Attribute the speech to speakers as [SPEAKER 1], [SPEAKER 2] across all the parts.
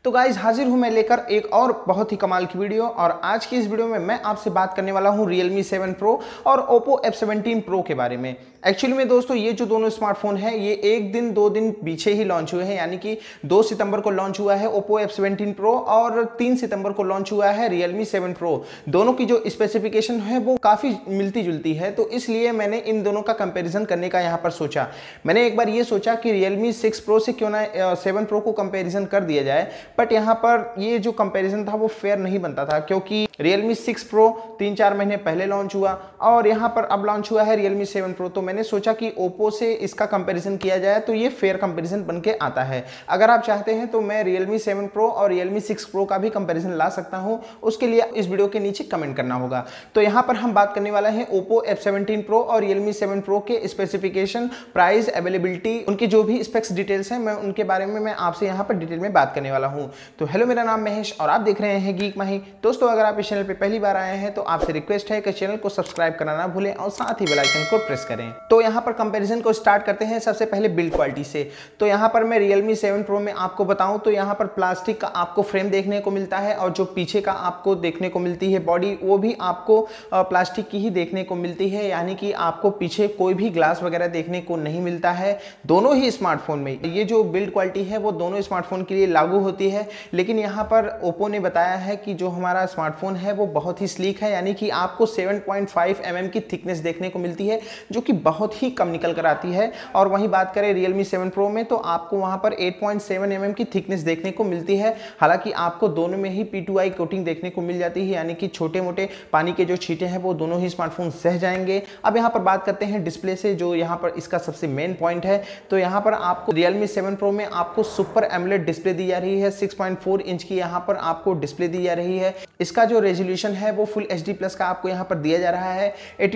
[SPEAKER 1] तो गाइज हाजिर हूं मैं लेकर एक और बहुत ही कमाल की वीडियो। और आज की इस वीडियो में मैं आपसे बात करने वाला हूं Realme 7 Pro और Oppo F17 Pro के बारे में। एक्चुअली में दोस्तों ये जो दोनों स्मार्टफोन हैं ये एक दिन दो दिन पीछे ही लॉन्च हुए हैं, यानी कि 2 सितंबर को लॉन्च हुआ है Oppo F17 Pro और 3 सितंबर को लॉन्च हुआ है Realme 7 Pro। दोनों की जो स्पेसिफिकेशन है वो काफ़ी मिलती जुलती है, तो इसलिए मैंने इन दोनों का कंपेरिजन करने का यहाँ पर सोचा। मैंने एक बार ये सोचा कि Realme 6 Pro से क्यों ना 7 Pro को कंपेरिजन कर दिया जाए, बट यहाँ पर ये जो कंपैरिजन था वो फेयर नहीं बनता था, क्योंकि Realme 6 Pro 3-4 महीने पहले लॉन्च हुआ और यहाँ पर अब लॉन्च हुआ है Realme 7 Pro। तो मैंने सोचा कि Oppo से इसका कंपैरिजन किया जाए तो ये फेयर कंपैरिजन बन के आता है। अगर आप चाहते हैं तो मैं Realme 7 Pro और Realme 6 Pro का भी कंपैरिजन ला सकता हूँ, उसके लिए इस वीडियो के नीचे कमेंट करना होगा। तो यहाँ पर हम बात करने वाला है Oppo F17 Pro और Realme 7 Pro के स्पेसिफिकेशन, प्राइस, अवेलेबिलिटी, उनकी जो भी स्पेक्स डिटेल्स हैं मैं उनके बारे में मैं आपसे यहाँ पर डिटेल में बात करने वाला हूँ। तो हेलो, मेरा नाम महेश और आप देख रहे हैं गीक माही। दोस्तों, अगर आप इस चैनल पे पहली बार आए हैं तो आपसे रिक्वेस्ट है कि चैनल को सब्सक्राइब करना ना भूलें और साथ ही बेल आइकन को प्रेस करें। तो यहाँ पर कंपैरिजन को स्टार्ट करते हैं सबसे पहले बिल्ड क्वालिटी से। तो यहाँ पर मैं Realme 7 Pro में आपको बताऊं तो यहाँ पर प्लास्टिक का आपको फ्रेम देखने को मिलता है और जो पीछे का आपको देखने को मिलती है बॉडी, वो भी आपको प्लास्टिक की ही देखने को मिलती है, यानी कि आपको पीछे कोई भी ग्लास वगैरह देखने को नहीं मिलता है दोनों ही स्मार्टफोन में। ये जो बिल्ड क्वालिटी है वो दोनों स्मार्टफोन के लिए लागू होती है, लेकिन यहाँ पर Oppo ने बताया है कि जो हमारा स्मार्टफोन है वो बहुत ही स्लीक है, यानी कि आपको 7.5 mm की थिकनेस देखने को मिलती है, जो कि बहुत ही कम निकल कर आती है। और वहीं बात करें Realme 7 Pro में तो आपको वहां पर 8.7 mm की थिकनेस देखने को मिलती है। हालांकि आपको दोनों में ही P2I कोटिंग देखने को मिल जाती है, यानी कि छोटे मोटे पानी के जो छींटे हैं वो दोनों ही स्मार्टफोन सह जाएंगे। अब यहाँ पर बात करते हैं डिस्प्ले से, जो यहाँ पर इसका सबसे मेन पॉइंट है। तो यहाँ पर आपको Realme 7 Pro में आपको सुपर एमोलेड डिस्प्ले दी जा रही है, 6.4 इंच की यहाँ पर आपको डिस्प्ले दी जा रही है। इसका जो रेजोल्यूशन है वो फुल HD+ का आपको यहाँ पर दिया जा रहा है,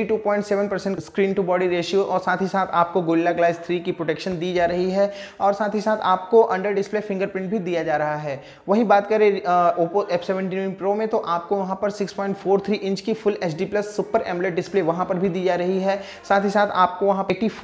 [SPEAKER 1] 82.7% स्क्रीन टू बॉडी रेशियो, और साथ ही साथ आपको गोरिल्ला ग्लास 3 की प्रोटेक्शन दी जा रही है, और साथ ही साथ आपको अंडर डिस्प्ले फिंगरप्रिंट भी दिया जा रहा है। वहीं बात करें Oppo F17 Pro में तो आपको वहाँ पर 6.43 इंच की full HD+ super AMOLED display वहाँ पर भी दी जा रही है। साथ ही साथ आपको वहाँ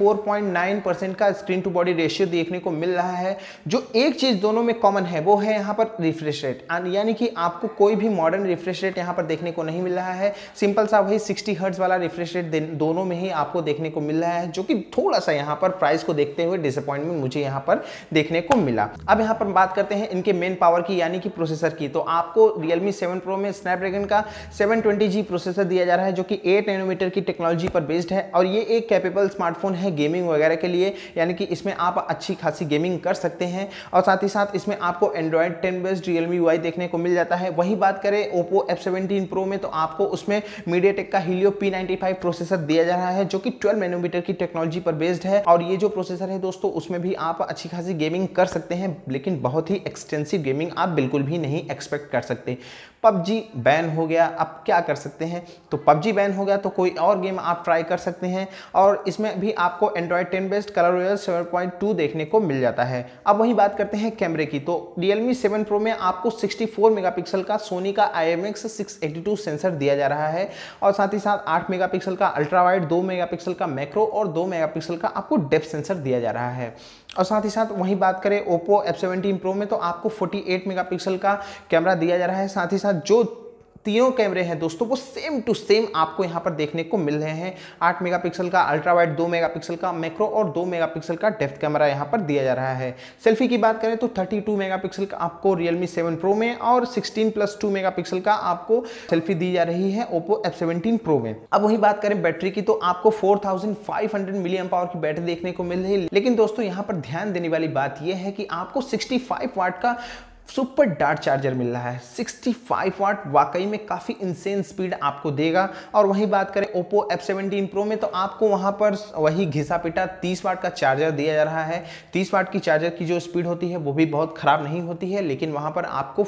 [SPEAKER 1] 84.9% का स्क्रीन टू बॉडी रेशियो देखने को मिल रहा है। जो एक चीज़ दोनों में कॉमन है वो है यहाँ पर रिफ्रेश रेट, यानी कि आपको कोई भी मॉडर्न रिफ्रेश रेट यहाँ पर देखने को नहीं मिल रहा है। सिंपल सा वही 60 हर्ट्ज वाला रिफ्रेश रेट दोनों में ही आपको देखने को मिल रहा है, जो कि थोड़ा सा यहाँ पर प्राइस को देखते हुए डिसअपॉइंटमेंट मुझे यहाँ पर देखने को मिला। अब यहाँ पर बात करते हैं इनके मेन पावर की, यानी कि प्रोसेसर की। तो आपको Realme 7 Pro में स्नैपड्रैगन का 720G प्रोसेसर दिया जा रहा है, जो कि 8 नैनोमीटर की टेक्नोलॉजी पर बेस्ड है, और ये एक कैपेबल स्मार्टफोन है गेमिंग वगैरह के लिए, यानी कि इसमें आप अच्छी खासी गेमिंग कर सकते हैं। और साथ ही साथ इसमें आपको Android 10 बेस्ड Realme UI देखने को मिल जाता है। वहीं बात करें Oppo F17 Pro में तो आपको उसमें MediaTek का Helio P95 प्रोसेसर दिया जा रहा है, जो कि 12 नैनोमीटर की टेक्नोलॉजी पर बेस्ड है। और ये जो प्रोसेसर है दोस्तों, उसमें भी आप अच्छी खासी गेमिंग कर सकते हैं, लेकिन बहुत ही एक्सटेंसिव गेमिंग आप बिल्कुल भी नहीं एक्सपेक्ट कर सकते। PUBG बैन हो गया, अब क्या कर सकते हैं? तो PUBG बैन हो गया तो कोई और गेम आप ट्राई कर सकते हैं, और इसमें भी आपको Android 10 बेस्ड कलर रोयल 7.2 देखने को मिल जाता है। अब वहीं बात करते हैं कैमरे की। तो Realme 7 Pro में आपको 64 मेगापिक्सल का सोनी का IMX682 सेंसर दिया जा रहा है, और साथ ही साथ 8 मेगापिक्सल का अल्ट्रा वाइड, 2 मेगापिक्सल का मैक्रो और 2 मेगापिक्सल का आपको डेप्थ सेंसर दिया जा रहा है। और साथ ही साथ वहीं बात करें Oppo F17 Pro में तो आपको 48 मेगापिक्सल का कैमरा दिया जा रहा है। साथ ही साथ जो तीनों कैमरे हैं दोस्तों वो सेम टू सेम आपको यहाँ पर देखने को मिल रहे हैं। 8 मेगापिक्सल का अल्ट्रा वाइड, 2 मेगापिक्सल का मैक्रो और 2 मेगापिक्सल का डेप्थ कैमरा यहाँ पर दिया जा रहा है। सेल्फी की बात करें तो 32 मेगापिक्सल का आपको Realme 7 Pro में और 16+2 मेगापिक्सल का आपको सेल्फी दी जा रही है Oppo F17 Pro में। अब वही बात करें बैटरी की तो आपको 4500 मिली एम्प आवर की बैटरी देखने को मिल रही है, लेकिन दोस्तों यहाँ पर ध्यान देने वाली बात यह है कि आपको 65 वाट का सुपर डार्ट चार्जर मिल रहा है। 65 वाट वाकई में काफ़ी इंसेन स्पीड आपको देगा। और वहीं बात करें Oppo F17 Pro में तो आपको वहां पर वही घिसा पिटा 30 वाट का चार्जर दिया जा रहा है। 30 वाट की चार्जर की जो स्पीड होती है वो भी बहुत ख़राब नहीं होती है, लेकिन वहां पर आपको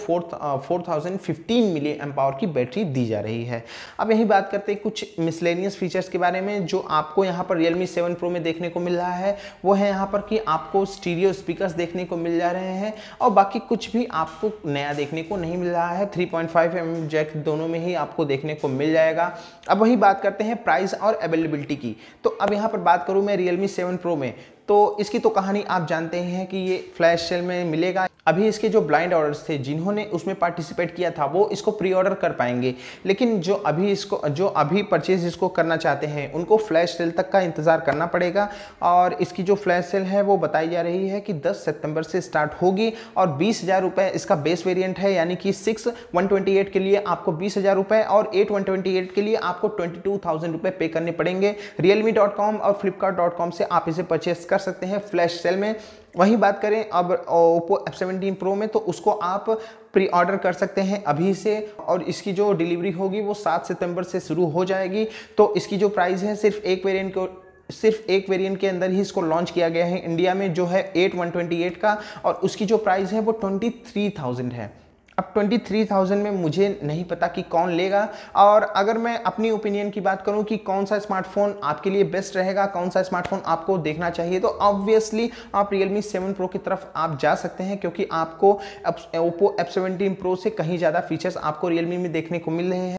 [SPEAKER 1] 4015 मिली एम्प आवर की बैटरी दी जा रही है। अब यही बात करते हैं कुछ मिसलेनियस फीचर्स के बारे में जो आपको यहाँ पर Realme 7 Pro में देखने को मिल रहा है। वो है यहाँ पर कि आपको स्टीरियो स्पीकर्स देखने को मिल जा रहे हैं, और बाकी कुछ भी आपको नया देखने को नहीं मिल रहा है। 3.5 mm जैक दोनों में ही आपको देखने को मिल जाएगा। अब वही बात करते हैं प्राइस और अवेलेबिलिटी की। तो अब यहाँ पर बात करूँ मैं Realme 7 Pro में, तो इसकी तो कहानी आप जानते हैं कि ये फ्लैश सेल में मिलेगा। अभी इसके जो ब्लाइंड ऑर्डर्स थे जिन्होंने उसमें पार्टिसिपेट किया था वो इसको प्री ऑर्डर कर पाएंगे, लेकिन जो अभी परचेज इसको करना चाहते हैं उनको फ्लैश सेल तक का इंतज़ार करना पड़ेगा। और इसकी जो फ्लैश सेल है वो बताई जा रही है कि 10 सितंबर से स्टार्ट होगी और 20,000 रुपये इसका बेस वेरिएंट है, यानी कि 6/128 के लिए आपको 20,000 रुपये और 8/128 के लिए आपको 22,000 रुपये पे करने पड़ेंगे। realme.com और flipkart.com से आप इसे परचेस कर सकते हैं फ्लैश सेल में। वहीं बात करें अब Oppo F17 Pro में, तो उसको आप प्री ऑर्डर कर सकते हैं अभी से, और इसकी जो डिलीवरी होगी वो 7 सितंबर से शुरू हो जाएगी। तो इसकी जो प्राइस है सिर्फ एक वेरिएंट के अंदर ही इसको लॉन्च किया गया है इंडिया में, जो है 8/128 का, और उसकी जो प्राइस है वो 23,000 है। अब 23,000 में मुझे नहीं पता कि कौन लेगा। और अगर मैं अपनी ओपिनियन की बात करूं कि कौन सा स्मार्टफोन आपके लिए बेस्ट रहेगा, कौन सा स्मार्टफोन आपको देखना चाहिए, तो ऑब्वियसली आप Realme 7 Pro की तरफ आप जा सकते हैं, क्योंकि आपको Oppo F17 Pro से कहीं ज़्यादा फीचर्स आपको Realme में देखने को मिल रहे हैं।